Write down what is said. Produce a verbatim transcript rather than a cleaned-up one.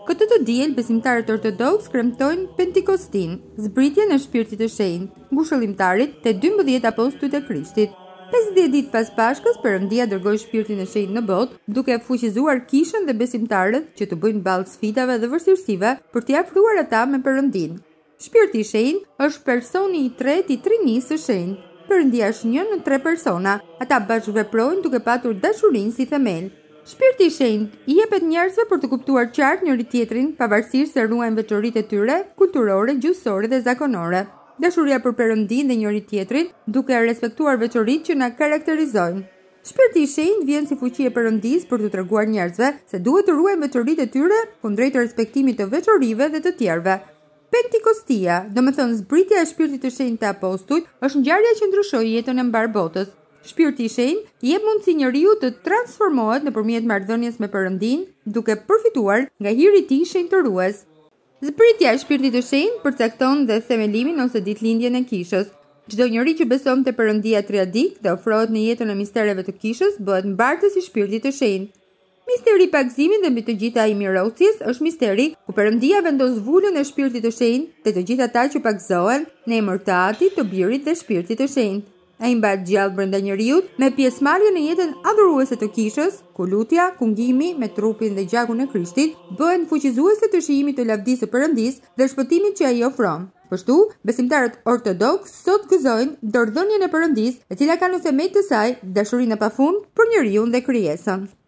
Këtë të diel, besimtarët ortodoks kremtojnë Pentikostin, zbritjen e shpirtit të shenjtë, ngushëllimtarit të dymbëdhjetë apostujt e Krishtit. pesëdhjetë ditë pas Pashkës, Perëndia dërgoi shpirtin e shenjtë në botë, duke fuqizuar kishën dhe besimtarët që të bëjnë ballë sfidave dhe vështirësive për t'i afruar ata me Perëndinë. Shpirti i shenjtë është personi i tretë i Trinisë së Shenjtë. Perëndia është një në tre persona, ata bashkëveprojnë duke patur dashurinë si themel. Shpirti i shenjtë i jepet njerëzve për të kuptuar qartë njëri tjetrin, pavarësisht se ruajnë veçoritë e tyre kulturore, gjuhësore dhe zakonore. Dashuria për Perëndinë dhe njëri tjetrin, duke respektuar veçoritë që na karakterizojnë. Shpirti i shenjtë vjen si fuqi e Perëndisë për t'u treguar njerëzve se duhet të ruajnë veçoritë e tyre kundrejt respektimit të veçorive dhe të tjerëve. Pentikostia, domethënë zbritja e shpirtit të shenjtë të apostujt, është ngjarja që ndryshoi jetën e mbar botës. Shpirti i shenjtë jep mundësi njeriu të transformohet nëpërmjet marrëdhënies me Perëndinë, duke përfituar nga hiri i tij shenjtërues. Zbritja e shpirtit të shenjtë përcakton dhe themelimin ose ditëlindjen e kishës. Çdo njeri që beson te Perëndia triadik dhe ofrohet në jetën e mistereve të kishës, bëhet mbartës i shpirtit të shenjtë. Misteri i pagëzimit dhe mbi të gjitha i mirësisë është misteri ku Perëndia vendos vulën e shpirtit të shenjtë te të gjithë ata që pagëzohen në emër të Atit, të Birit dhe Shpirtit të Shenjtë. Ai mbahet gjallë brenda njeriut me pjesëmarrje në jetën adhuruese të kishës, ku lutja, kungimi me trupin dhe gjakun e Krishtit bëhen fuqizuese të shijimit të lavdisë së Perëndisë dhe shpëtimit që ai ofron. Kështu, besimtarët ortodoks sot gëzojnë dorëdhënien e Perëndisë, e cila ka në themel të saj dashurinë e pafund për njeriun dhe krijesën.